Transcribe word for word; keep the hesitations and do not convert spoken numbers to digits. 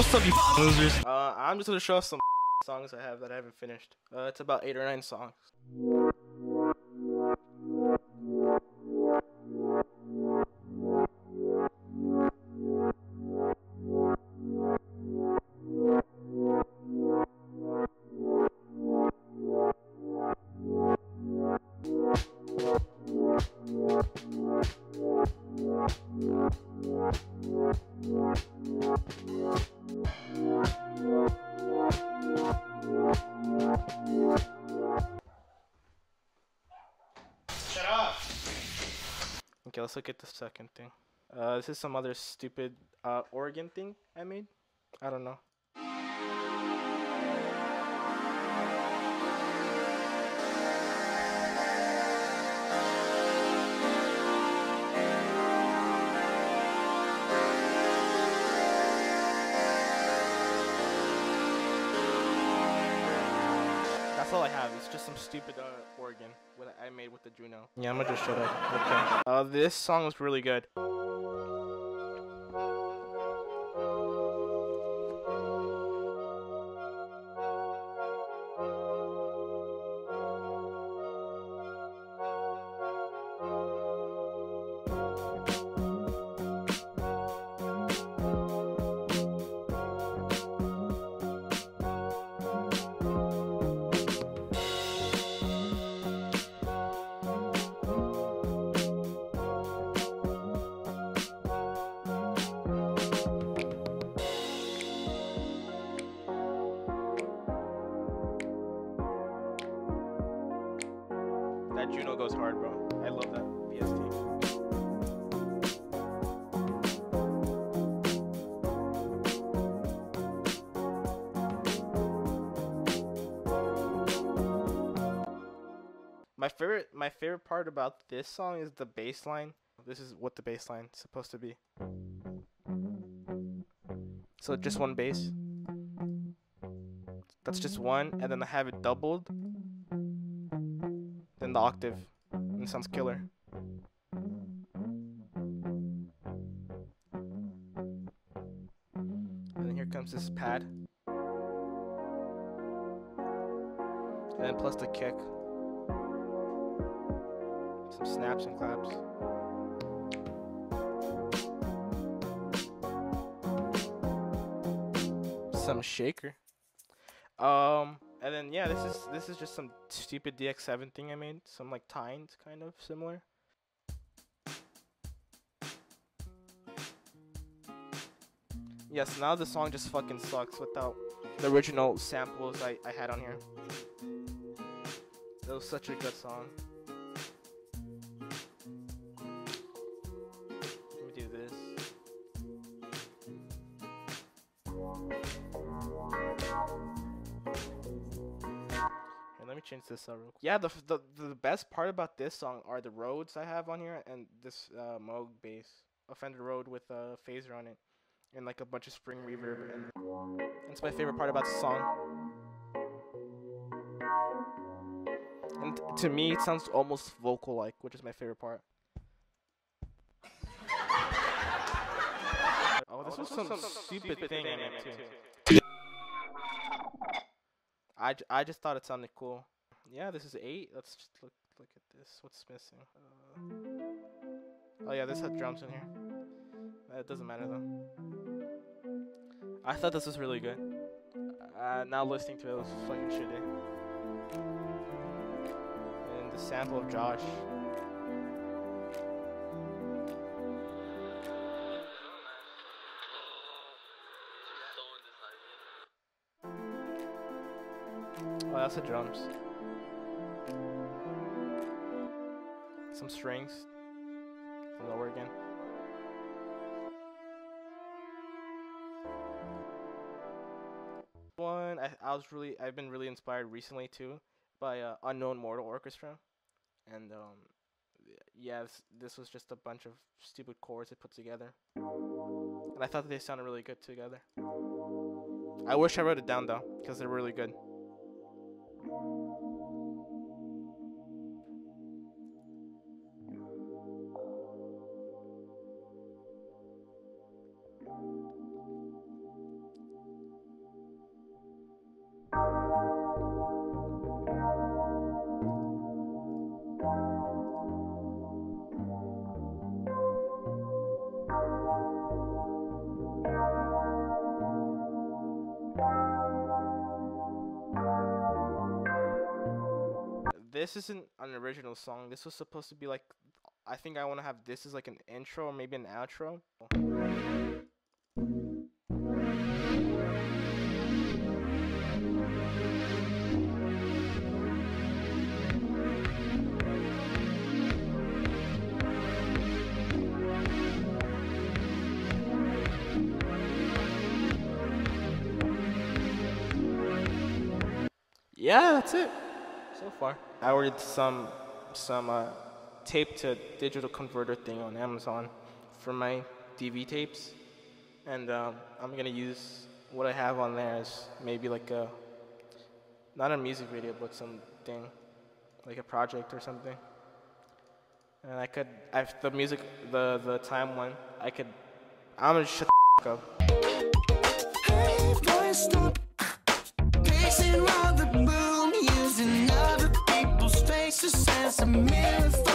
what's up, you losers? Uh, I'm just gonna show off some songs I have that I haven't finished. Uh, it's about eight or nine songs. Shut up! Okay, let's look at the second thing. Uh, this is some other stupid uh, organ thing I made. I don't know. That's all I have. It's just some stupid uh, organ what I made with the Juno. Yeah, I'm gonna just shut up. Okay. Uh, this song was really good. That Juno goes hard, bro. I love that V S T. My favorite, my favorite part about this song is the bass line. This is what the bass line is supposed to be. So just one bass. That's just one, and then I have it doubled. Then the octave, and it sounds killer. And then here comes this pad, and then plus the kick, some snaps and claps. Some shaker. Um. And then yeah, this is this is just some stupid D X seven thing I made, some like tines kind of similar. Yes, now the song just fucking sucks without the original samples I, I had on here. That was such a good song. Let me do this. Let me change this up real quick. Yeah, the, the the best part about this song are the Rhodes I have on here and this uh, Moog bass, a Fender Rhodes with a phaser on it, and like a bunch of spring reverb. And it's my favorite part about the song. And to me, it sounds almost vocal-like, which is my favorite part. Oh, this oh, was this some, some stupid, stupid thing I made too. I, j I just thought it sounded cool. Yeah, this is eight. Let's just look look at this. What's missing? Uh, oh yeah, this had drums in here. Uh, it doesn't matter though. I thought this was really good. Uh, now listening to it, it was fucking shitty. And the sample of Josh. Oh, that's the drums. Some strings. Lower again. One, I, I was really, I've been really inspired recently too by uh, Unknown Mortal Orchestra, and um, yeah, this, this was just a bunch of stupid chords they put together, and I thought that they sounded really good together. I wish I wrote it down though, because they're really good. this isn't an original song. This was supposed to be like, I think I want to have this as like an intro or maybe an outro. Yeah, that's it so far. I ordered some some uh, tape to digital converter thing on Amazon for my D V tapes, and um, I'm gonna use what I have on there as maybe like a not a music video, but something like a project or something. And I could, I've the music, the the time one, I could. I'm gonna shut the f up. Hey, boy, stop. Pacing around the room, using other people's faces as a mirror.